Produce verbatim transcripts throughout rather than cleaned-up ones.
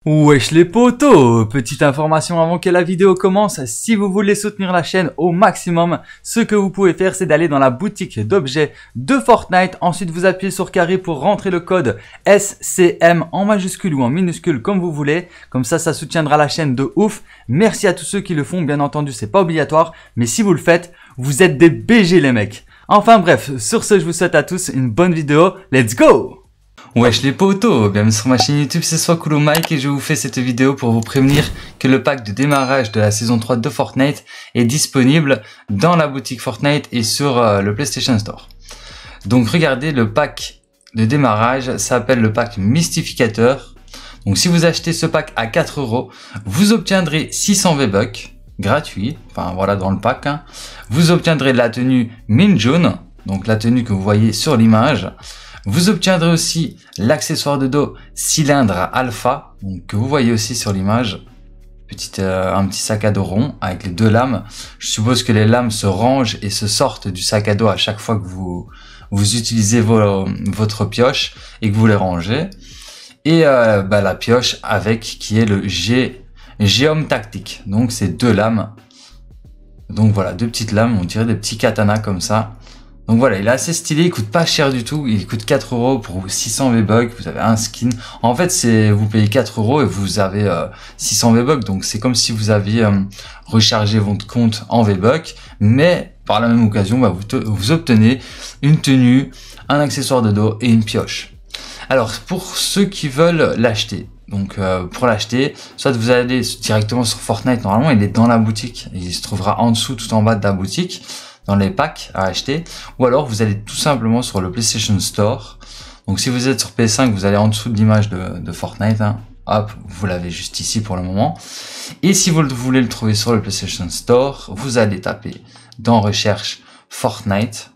Wesh les potos, petite information avant que la vidéo commence, si vous voulez soutenir la chaîne au maximum, ce que vous pouvez faire c'est d'aller dans la boutique d'objets de Fortnite, ensuite vous appuyez sur carré pour rentrer le code S C M en majuscule ou en minuscule comme vous voulez, comme ça ça soutiendra la chaîne de ouf. Merci à tous ceux qui le font, bien entendu c'est pas obligatoire, mais si vous le faites, vous êtes des B G les mecs. Enfin bref, sur ce je vous souhaite à tous une bonne vidéo, let's go! Wesh les potos, bienvenue sur ma chaîne YouTube, c'est Swakulo Mike et je vous fais cette vidéo pour vous prévenir que le pack de démarrage de la saison trois de Fortnite est disponible dans la boutique Fortnite et sur euh, le PlayStation Store. Donc regardez, le pack de démarrage s'appelle le pack Mystificateur. Donc si vous achetez ce pack à quatre euros, vous obtiendrez six cents V-Bucks gratuits, enfin voilà dans le pack. Hein. Vous obtiendrez la tenue Mint Jaune, donc la tenue que vous voyez sur l'image. Vous obtiendrez aussi l'accessoire de dos cylindre alpha, donc que vous voyez aussi sur l'image. Petite, euh, un petit sac à dos rond avec les deux lames. Je suppose que les lames se rangent et se sortent du sac à dos à chaque fois que vous, vous utilisez vos, votre pioche et que vous les rangez. Et euh, bah, la pioche avec qui est le G, Geom Tactique. Donc c'est deux lames. Donc voilà, deux petites lames, on dirait des petits katanas comme ça. Donc voilà, il est assez stylé, il coûte pas cher du tout, il coûte quatre euros pour six cents V-Bucks, vous avez un skin. En fait, c'est vous payez quatre euros et vous avez euh, six cents V-Bucks, donc c'est comme si vous aviez euh, rechargé votre compte en V-Bucks, mais par la même occasion, bah, vous, vous obtenez une tenue, un accessoire de dos et une pioche. Alors, pour ceux qui veulent l'acheter, donc euh, pour l'acheter, soit vous allez directement sur Fortnite, normalement il est dans la boutique, il se trouvera en dessous, tout en bas de la boutique, dans les packs à acheter, ou alors vous allez tout simplement sur le PlayStation Store. Donc si vous êtes sur P S cinq, vous allez en dessous de l'image de, de Fortnite, hein. Hop, vous l'avez juste ici pour le moment. Et si vous voulez le trouver sur le PlayStation Store, vous allez taper dans recherche Fortnite,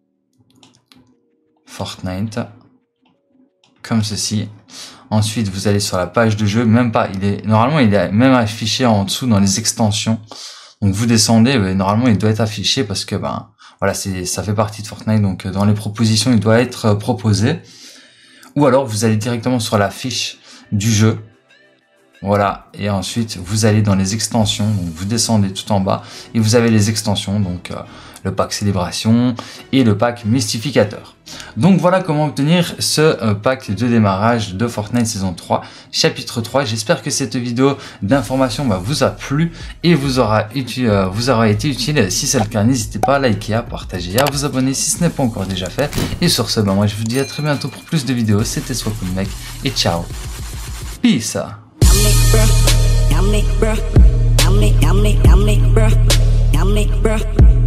Fortnite, comme ceci. Ensuite, vous allez sur la page de jeu, même pas, il est normalement il est même affiché en dessous dans les extensions. Donc vous descendez, ben, normalement il doit être affiché parce que ben voilà, c'est ça fait partie de Fortnite, donc dans les propositions il doit être proposé. Ou alors vous allez directement sur la fiche du jeu. Voilà, et ensuite vous allez dans les extensions, donc vous descendez tout en bas et vous avez les extensions, donc euh, le pack Célébration et le pack Mystificateur. Donc voilà comment obtenir ce euh, pack de démarrage de Fortnite saison trois, chapitre trois. J'espère que cette vidéo d'information bah, vous a plu et vous aura, uti euh, vous aura été utile. Si c'est le cas, n'hésitez pas à liker, à partager, à vous abonner si ce n'est pas encore déjà fait. Et sur ce, bah, moi je vous dis à très bientôt pour plus de vidéos. C'était Swakulo Mike et ciao. Peace. Yummy, bruh. Yummy, bruh. Yummy, yummy, yummy, bruh. Yummy, bruh.